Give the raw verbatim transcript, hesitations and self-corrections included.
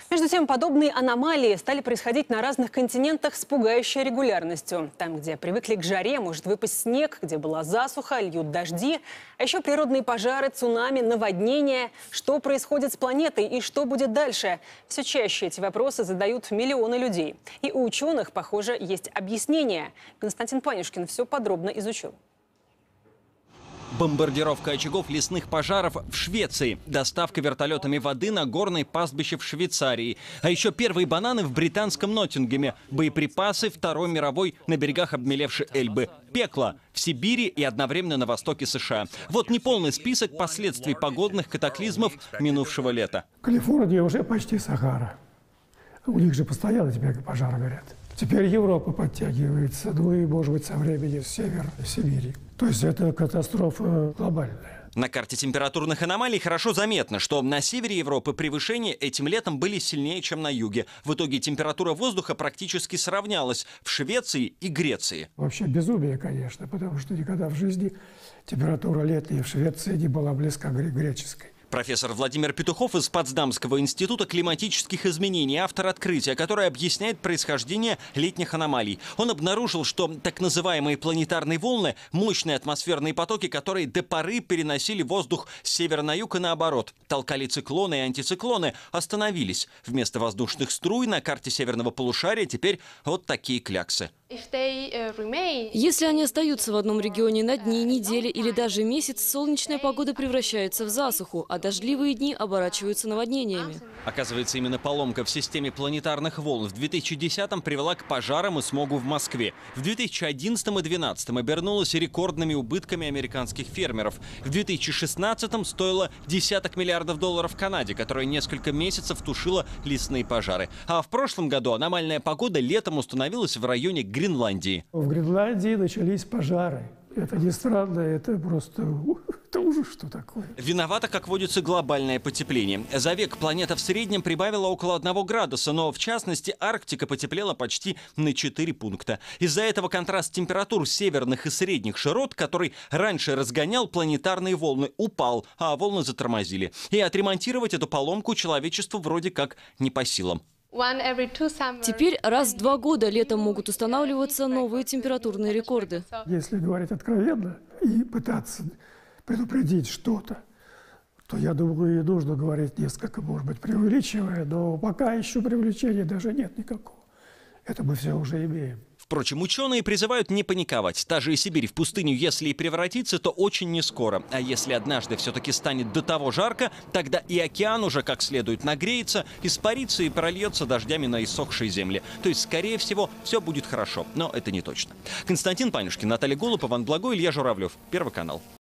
Между тем, подобные аномалии стали происходить на разных континентах с пугающей регулярностью. Там, где привыкли к жаре, может выпасть снег, где была засуха, льют дожди. А еще природные пожары, цунами, наводнения. Что происходит с планетой и что будет дальше? Все чаще эти вопросы задают миллионы людей. И у ученых, похоже, есть объяснение. Константин Панюшкин все подробно изучил. Бомбардировка очагов лесных пожаров в Швеции, доставка вертолетами воды на горные пастбища в Швейцарии, а еще первые бананы в британском Ноттингеме, боеприпасы Второй мировой на берегах обмелевшей Эльбы, пекло в Сибири и одновременно на востоке США. Вот неполный список последствий погодных катаклизмов минувшего лета. Калифорния уже почти Сахара. У них же постоянно теперь пожары горят. Теперь Европа подтягивается, ну и, может быть, со временем север Сибири. То есть это катастрофа глобальная. На карте температурных аномалий хорошо заметно, что на севере Европы превышения этим летом были сильнее, чем на юге. В итоге температура воздуха практически сравнялась в Швеции и Греции. Вообще безумие, конечно, потому что никогда в жизни температура летняя в Швеции не была близка к греческой. Профессор Владимир Петухов из Потсдамского института климатических изменений, автор открытия, которое объясняет происхождение летних аномалий. Он обнаружил, что так называемые планетарные волны – мощные атмосферные потоки, которые до поры переносили воздух с севера на юг и наоборот. Толкали циклоны и антициклоны, остановились. Вместо воздушных струй на карте северного полушария теперь вот такие кляксы. Если они остаются в одном регионе на дни, недели или даже месяц, солнечная погода превращается в засуху, а дождливые дни оборачиваются наводнениями. Оказывается, именно поломка в системе планетарных волн в две тысячи десятом привела к пожарам и смогу в Москве. В две тысячи одиннадцатом и две тысячи двенадцатом обернулась рекордными убытками американских фермеров. В две тысячи шестнадцатом стоило десяток миллиардов долларов Канаде, которая несколько месяцев тушила лесные пожары. А в прошлом году аномальная погода летом установилась в районе Гренландии. В Гренландии начались пожары. Это не странно, это просто... Это ужас, что такое. Виновато, как водится, глобальное потепление. За век планета в среднем прибавила около одного градуса, но в частности Арктика потеплела почти на четыре пункта. Из-за этого контраст температур северных и средних широт, который раньше разгонял планетарные волны, упал, а волны затормозили. И отремонтировать эту поломку человечеству вроде как не по силам. Теперь раз в два года летом могут устанавливаться новые температурные рекорды. Если говорить откровенно и пытаться предупредить что-то, то, я думаю, и нужно говорить несколько, может быть, преувеличивая, но пока еще привлечения даже нет никакого. Это мы все уже имеем. Впрочем, ученые призывают не паниковать. Та же и Сибирь в пустыню, если и превратится, то очень не скоро. А если однажды все-таки станет до того жарко, тогда и океан уже как следует нагреется, испарится и прольется дождями на иссохшие земли. То есть, скорее всего, все будет хорошо. Но это не точно. Константин Панюшкин, Наталья Голуб, Иван Благой, Илья Журавлев. Первый канал.